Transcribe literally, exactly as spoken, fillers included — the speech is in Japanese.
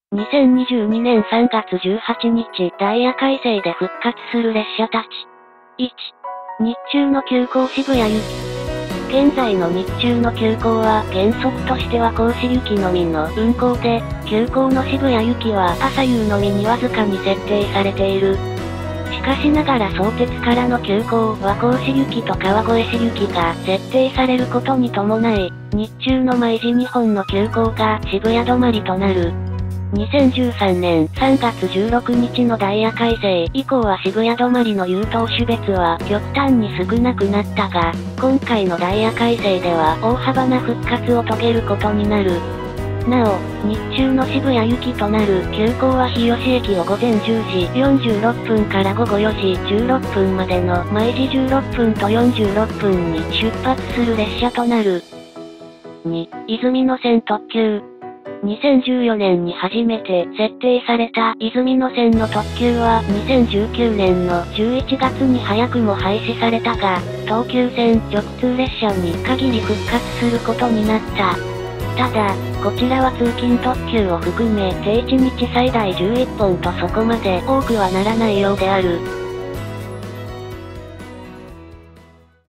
にせんにじゅうにねんさんがつじゅうはちにち、ダイヤ改正で復活する列車たち。いち、日中の急行渋谷行き。現在の日中の急行は原則としては甲子行きのみの運行で、急行の渋谷行きは朝夕のみにわずかに設定されている。しかしながら相鉄からの急行は甲子行きと川越市行きが設定されることに伴い、日中の毎時日本の急行が渋谷止まりとなる。にせんじゅうさんねんさんがつじゅうろくにちのダイヤ改正以降は渋谷止まりの優等種別は極端に少なくなったが、今回のダイヤ改正では大幅な復活を遂げることになる。なお、日中の渋谷行きとなる急行は日吉駅をごぜんじゅうじよんじゅうろっぷんからごごよじじゅうろっぷんまでの毎時じゅうろっぷんとよんじゅうろっぷんに出発する列車となる。に、泉野線特急。にせんじゅうよねんに初めて設定された泉野線の特急はにせんじゅうきゅうねんのじゅういちがつに早くも廃止されたが、東急線直通列車に限り復活することになった。ただ、こちらは通勤特急を含めていちにち最大じゅういっぽんとそこまで多くはならないようである。